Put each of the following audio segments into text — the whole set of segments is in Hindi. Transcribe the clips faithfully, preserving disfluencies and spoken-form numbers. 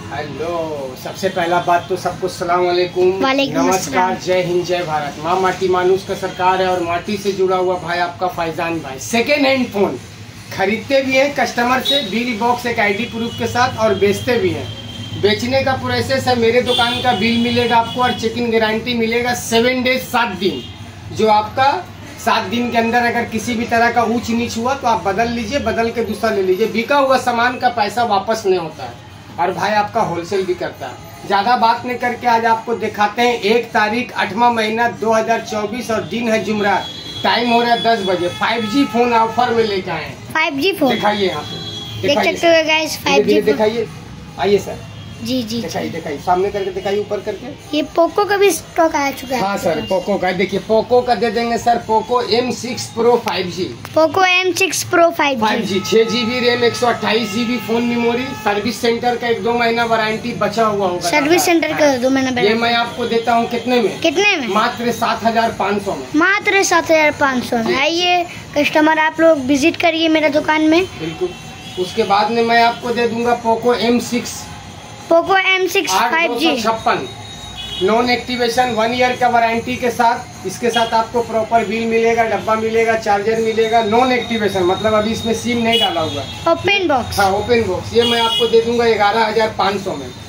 हेलो, सबसे पहला बात तो सबको सलाम वालेकुम, नमस्कार, जय हिंद, जय भारत। माँ माटी मानुष का सरकार है और माटी से जुड़ा हुआ भाई आपका फैजान भाई। सेकेंड हैंड फोन खरीदते भी हैं कस्टमर से, बिल बॉक्स एक आईडी प्रूफ के साथ, और बेचते भी हैं। बेचने का प्रोसेस है, मेरे दुकान का बिल मिलेगा आपको और चेक इन गारंटी मिलेगा सेवन डेज सात दिन। जो आपका सात दिन के अंदर अगर किसी भी तरह का ऊंच नीच हुआ तो आप बदल लीजिए, बदल के दूसरा ले लीजिए। बिका हुआ सामान का पैसा वापस नहीं होता है और भाई आपका होलसेल भी करता है। ज्यादा बात नहीं करके आज आपको दिखाते हैं एक तारीख आठवां महीना दो हजार चौबीस और दिन है जुमरात। टाइम हो रहा है दस बजे। फाइव जी फोन ऑफर में लेके आए हैं। फाइव जी फोन दिखाइए यहाँ पे, देख सकते हो गाइस, फाइव जी दिखाइए। आइए सर, जी जी दिखाइए दिखाइए, सामने करके दिखाइए, ऊपर करके। ये पोको का भी स्टॉक आ चुका है। हाँ सर, पोको का देखिए, पोको का दे देंगे sir, Poco M six pro five G. Poco M six pro five five G छह जीबी रैम, एक सौ अट्ठाईस GB phone memory. Service centre का एक दो महीना वारंटी बचा हुआ होगा। सर्विस सेंटर का दो महीना। ये मैं आपको देता हूँ कितने में? कितने में? मात्र सात हजार पाँच सौ में। मात्र सात हजार पाँच सौ में। आइए कस्टमर, आप लोग विजिट करिए मेरा दुकान में। बिल्कुल। उसके बाद में मैं आपको दे दूंगा Poco M six Poco M six five G छप्पन, नॉन एक्टिवेशन, वन ईयर का वारंटी के साथ। इसके साथ आपको प्रॉपर बिल मिलेगा, डब्बा मिलेगा, चार्जर मिलेगा। नॉन एक्टिवेशन मतलब अभी इसमें सिम नहीं डाला हुआ है। Open box. हाँ, ओपन बॉक्स। ये मैं आपको दे दूंगा ग्यारह हजार पाँच सौ में।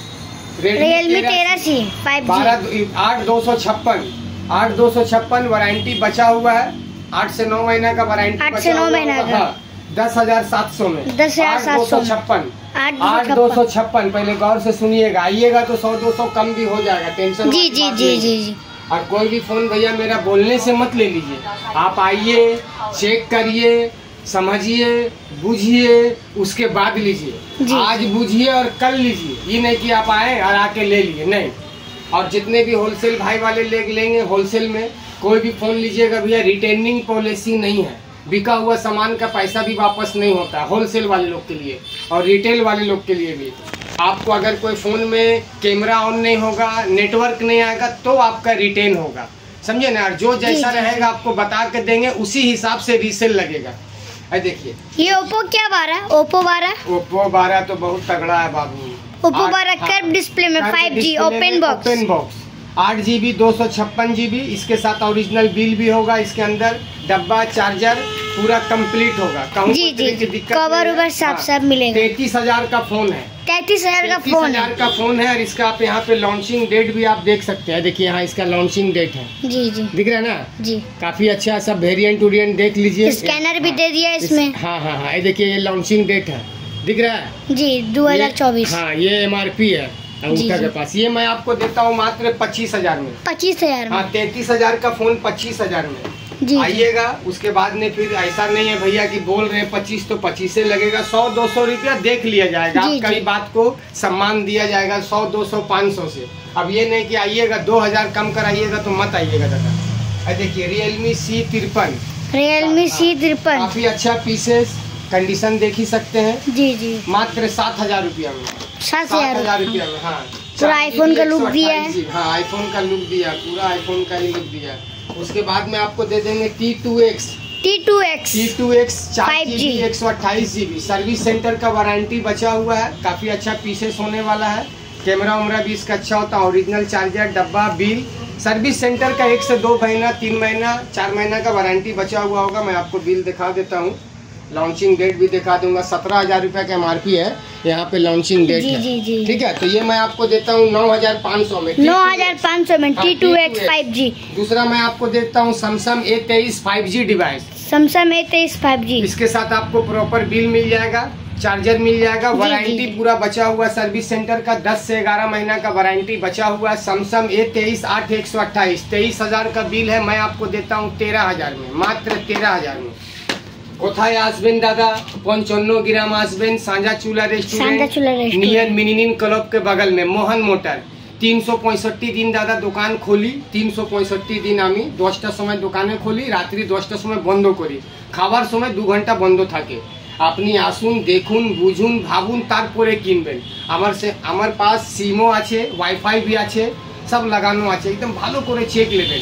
रियलमी तेरह सी फाइव जी बारह आठ दो सौ छप्पन आठ दो सौ छप्पन वारंटी बचा हुआ है। आठ से नौ महीना का वारंटी। आठ से नौ महीना का। दस हजार सात सौ में। दस हजार सात सौ छप्पन आठ दो सौ छप्पन। पहले गौर से सुनिएगा, आइएगा तो सौ दो सौ कम भी हो जाएगा, टेंशन जी जी जी जी जी। और कोई भी फोन भैया मेरा बोलने से मत ले लीजिए। आप आइए, चेक करिए, समझिए, बुझिए, उसके बाद लीजिए। आज बुझिए और कल लीजिए। ये नहीं कि आप आए और आके ले लिए, नहीं। और जितने भी होलसेल भाई वाले ले लेंगे, होलसेल में कोई भी फोन लीजिएगा भैया, रिटर्निंग पॉलिसी नहीं है। बिका हुआ सामान का पैसा भी वापस नहीं होता, होलसेल वाले लोग के लिए और रिटेल वाले लोग के लिए भी। आपको अगर कोई फ़ोन में कैमरा ऑन नहीं होगा, नेटवर्क नहीं आएगा, तो आपका रिटर्न होगा, समझे ना। जो जैसा रहेगा आपको बता के देंगे, उसी हिसाब से रीसेल लगेगा। अरे देखिए, ये ओप्पो क्या बारह ओप्पो बारह ओप्पो बारह तो बहुत तगड़ा है बाबू। ओप्पो बारह कर्व डिस्प्ले में five G open box. Open box आठ जीबी दो सौ छप्पन जीबी। इसके साथ ओरिजिनल बिल भी होगा। इसके अंदर डब्बा, चार्जर पूरा कंप्लीट होगा। जी जी जी, कवर उवर सब सब मिलेगा। तैतीस हजार का फोन है। तैतीस हजार का फोन हजार का फोन है। और इसका आप यहाँ पे लॉन्चिंग डेट भी आप देख सकते हैं। देखिए यहाँ इसका लॉन्चिंग डेट है। जी जी, दिख रहा है ना जी। काफी अच्छा सब वेरिएंट उरियंट देख लीजिए। स्कैनर भी दे दिया इसमें। हाँ हाँ हाँ, ये देखिए ये लॉन्चिंग डेट है, दिख रहा है जी, दो हजार चौबीस। हाँ, ये एम आर पी है अंगूठा के पास। ये मैं आपको देता हूँ मात्र पच्चीस हजार में। पच्चीस हजार हाँ, तैतीस हजार का फोन पच्चीस हजार में। आइएगा। उसके बाद में फिर ऐसा नहीं है भैया कि बोल रहे हैं पच्चीस तो पच्चीस से लगेगा। सौ दो सौ रुपया देख लिया जाएगा, आपका ही बात को सम्मान दिया जाएगा। सौ दो सौ पाँच सौ से। अब ये नहीं कि आइएगा दो हजार कम कराइएगा तो मत आइएगा दादा। देखिए रियलमी सी तिरपन रियलमी सी तिरपन काफी अच्छा पीसेस, कंडीशन देख ही सकते हैं। जी जी, मात्र सात हजार रुपया में। सात हजार रुपया में। हाँ, पूरा आईफोन का लुक दिया है। हाँ, आईफोन का लुक दिया, पूरा आईफोन का ही लुक दिया। उसके बाद में आपको दे देंगे T two X T two X T two X चार जीबी एक सौ अट्ठाईस जीबी। सर्विस सेंटर का वारंटी बचा हुआ है। काफी अच्छा पीसेस होने वाला है। कैमरा वैमरा भी इसका अच्छा होता है। ओरिजिनल चार्जर, डब्बा, बिल। सर्विस सेंटर का एक से दो महीना, तीन महीना, चार महीना का वारंटी बचा हुआ होगा। मैं आपको बिल दिखा देता हूँ, लॉन्चिंग डेट भी दिखा दूंगा। सत्रह हजार रुपया का एम आर पी है यहाँ पे, लॉन्चिंग डेट है। जी जी, ठीक है। तो ये मैं आपको देता हूँ नौ हजार पाँच सौ में। नौ हजार पाँच सौ में T two X five G. दूसरा मैं आपको देता हूँ सैमसंग ए तेईस five G device. Samsung A तेईस फाइव जी। इसके साथ आपको प्रॉपर बिल मिल जाएगा, चार्जर मिल जाएगा, वारंटी पूरा बचा हुआ। सर्विस सेंटर का दस से ग्यारह महीना का वारंटी बचा हुआ है। सैमसंग ए तेईस आठ एक सौ अट्ठाईस तेईस हजार का बिल है। मैं आपको देता हूँ तेरह हजार में, मात्र तेरह हजार में। কোথায় আসবেন দাদা? পঞ্চান্ন গ্রাম আসবেন, সাঁজা চুলা रेस्टोरेंट नियर मिनिनिन क्लब के बगल में, मोहन मोटर। तीन सौ पैंसठ दिन दादा दुकान खोली। तीन सौ पैंसठ दिन आमी दसटार समय दुकाने खोली, रात्रि दसटार समय बंद करी। खावार समय दो घंटा बंद थाके। আপনি আসুন, দেখুন, বুঝুন, ভাবুন, তারপরে কিনবেন। আমার সে আমার পাস সিমও আছে, ওয়াইফাই भी আছে, সব লাগানো আছে। একদম ভালো করে চেক নেবেন।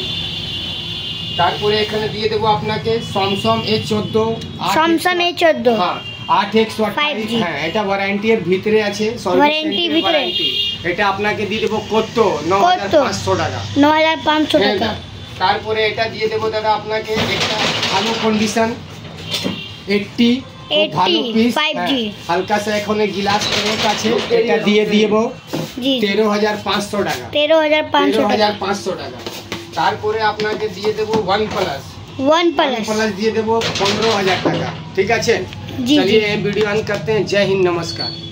তারপরে এখানে দিয়ে দেবো আপনাকে স্যামসাং এ চোদ্দ। স্যামসাং এ চোদ্দ। হ্যাঁ, আট একশো আঠাইশ হ্যাঁ এটা ওয়ারেন্টির ভিতরে আছে ওয়ারেন্টি ভিতরে এটা আপনাকে দিয়ে দেব কত নয় হাজার পাঁচশো টাকা নয় হাজার পাঁচশো টাকা তারপরে এটা দিয়ে দেব দাদা আপনাকে একটা ভালো কন্ডিশন এইট্টি ভালো পিস হালকা সা এখন গ্লাস ক্র্যাক আছে এটা দিয়ে দিব তেরো হাজার পাঁচশো টাকা তেরো হাজার পাঁচশো হাজার পাঁচশো টাকা তারপরে আপনাকে দিয়ে দেব one plus one plus plus दिए देवो पंद्रह हजार टाका ठीक है। चलिए वीडियो ऑन करते हैं। जय हिंद, नमस्कार।